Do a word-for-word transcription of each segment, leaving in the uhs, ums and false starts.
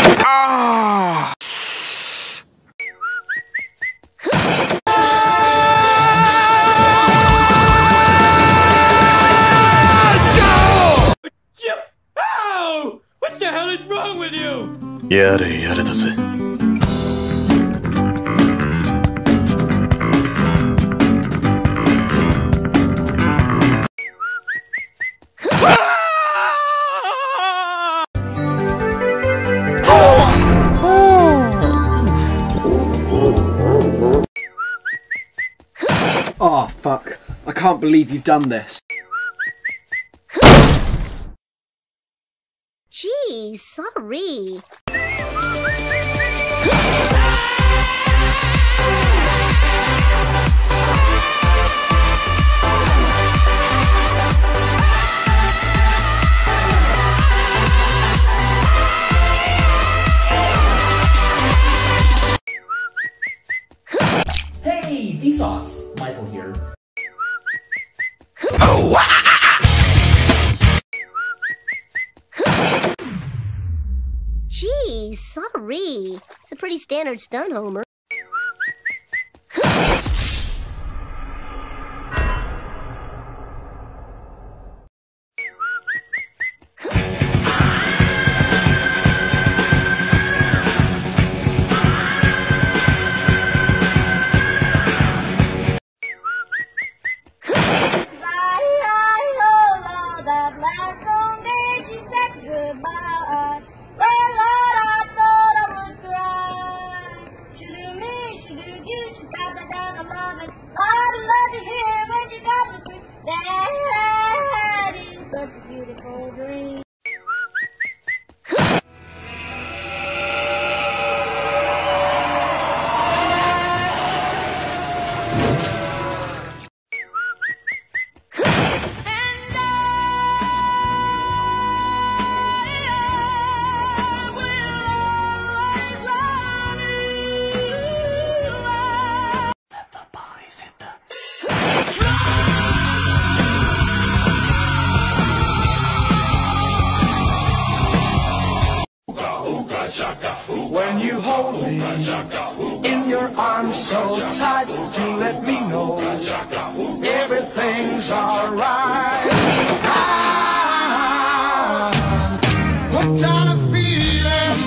Ah! Ow! What the hell is wrong with you? やれやれだぜ。 Oh, fuck. I can't believe you've done this. Gee, sorry. Hey, Vsauce! Michael here. Oh, Gee, sorry. It's a pretty standard stunt, Homer. That is such a beautiful dream. When you hold me in your arms so tight, you let me know everything's alright. I'm hooked on a feeling.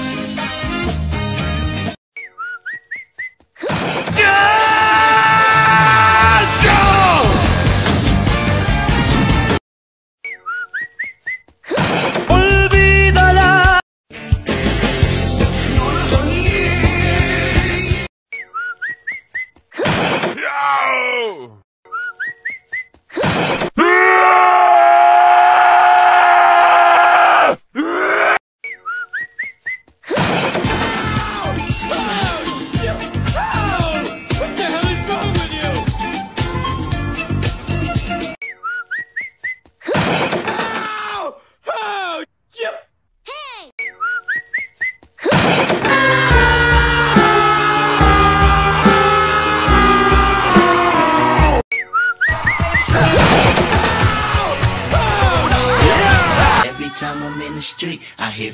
Time I'm in the street, I hear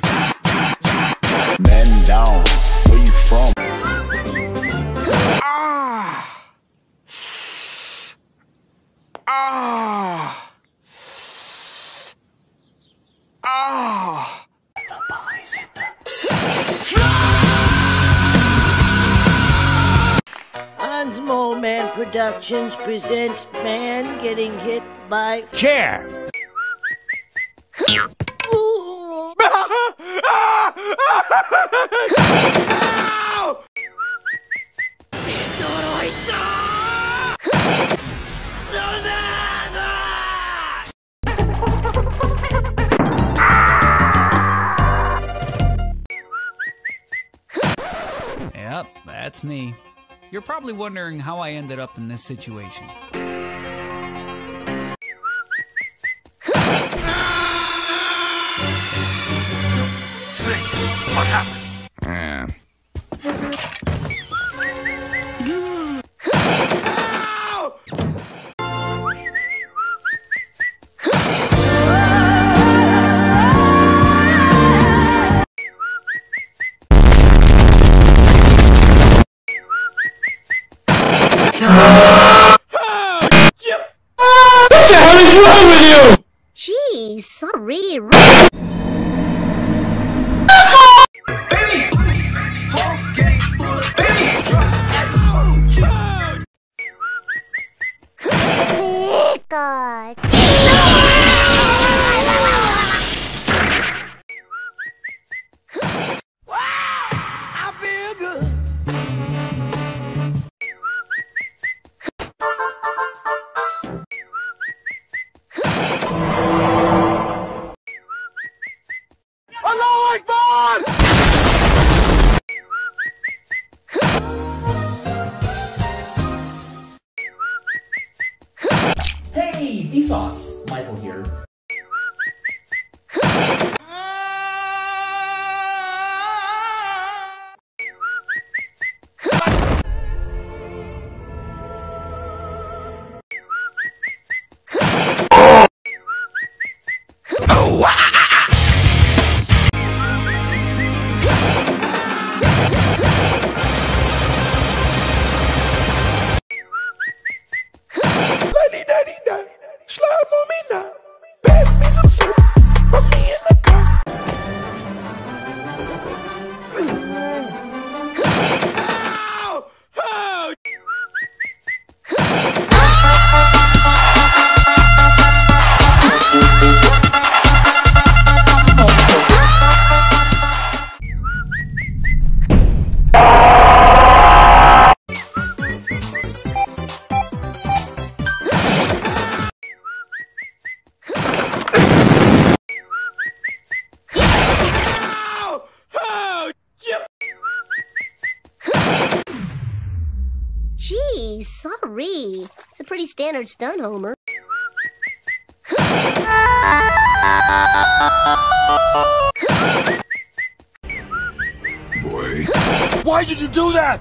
Man down, where you from? ah! Ah! Ah! the boys hit the Hans Mole Man Productions presents Man Getting Hit by Chair! Yep, that's me. You're probably wondering how I ended up in this situation. What happened? Yeah. man! Hey, Vsauce! Michael here. Gee, sorry. It's a pretty standard stunt, Homer. Boy. Why did you do that?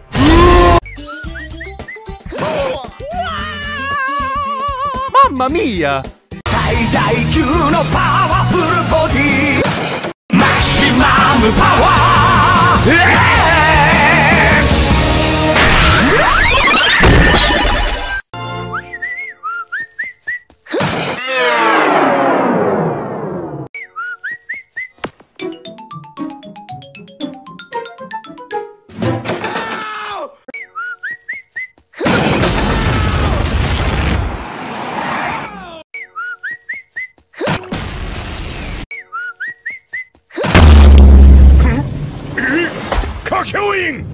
Mamma mia! 最大級のパワフルボディマキシマムパワー X! Cockewing!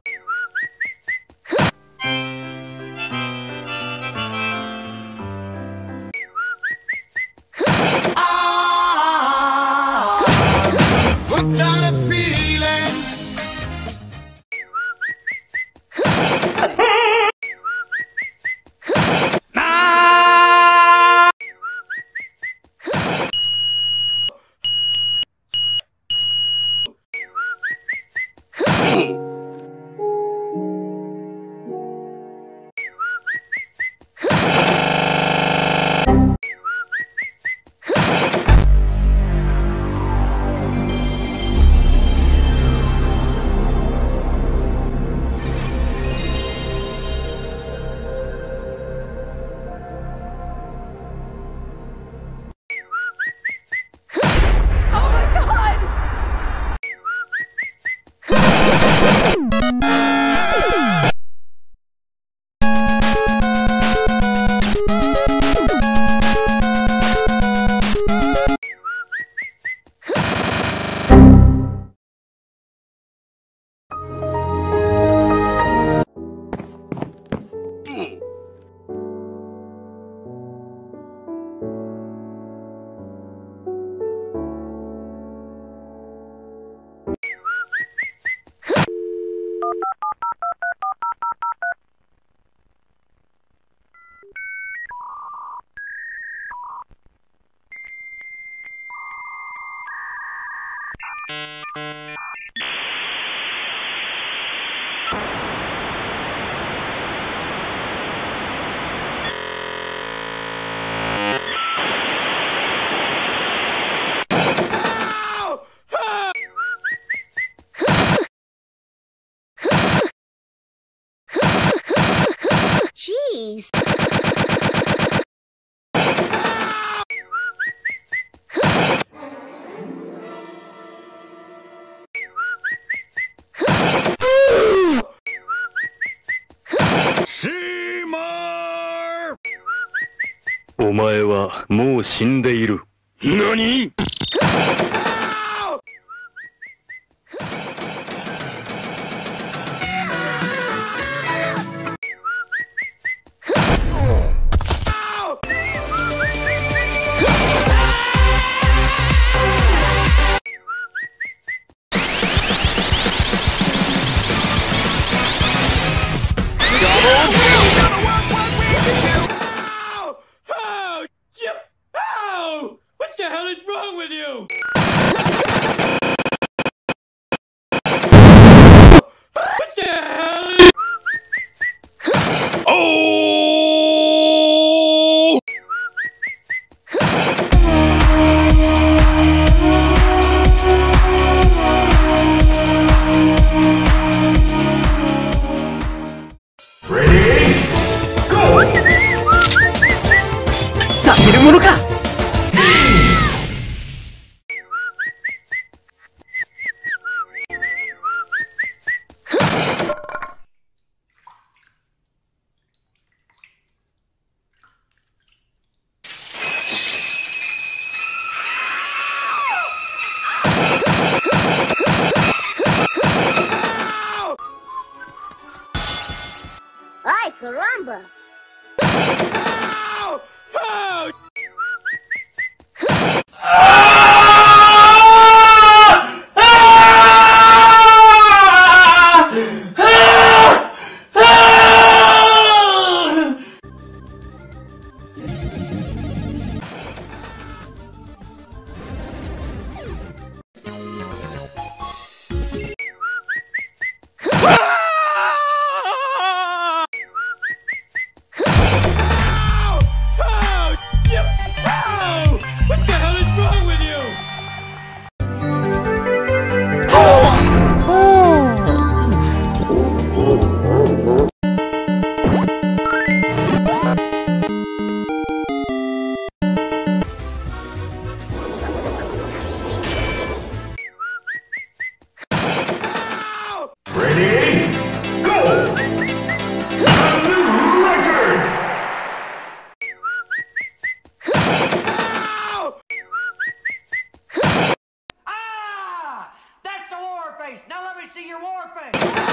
What kind of feeling? Jeez. Seymour! お前はもう死んでいる。何？ caramba! Ow! Oh! Now let me see your war face!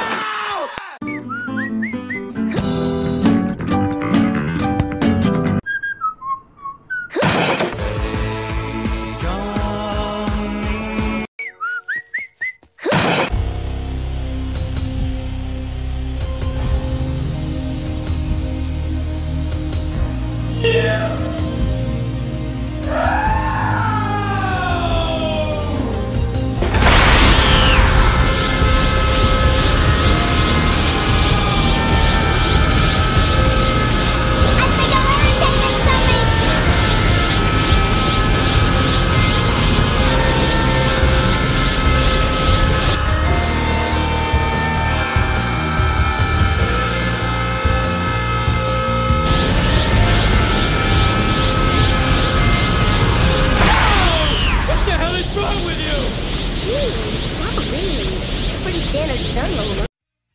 Standard stun roller.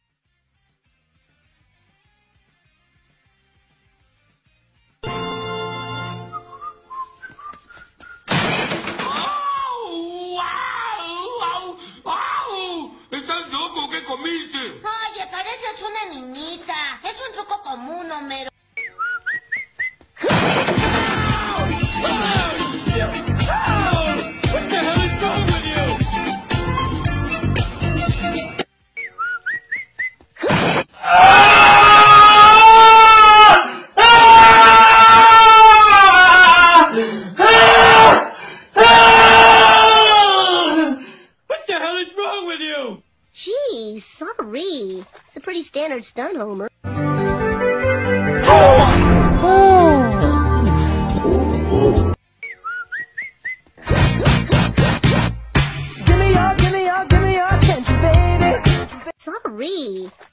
¡Estás loco! ¿Qué comiste? Oye, pareces una niñita. Es un truco común, Homero. Gee, sorry. It's a pretty standard stunt, Homer. Give me your, give me your, give me your attention, baby. Sorry.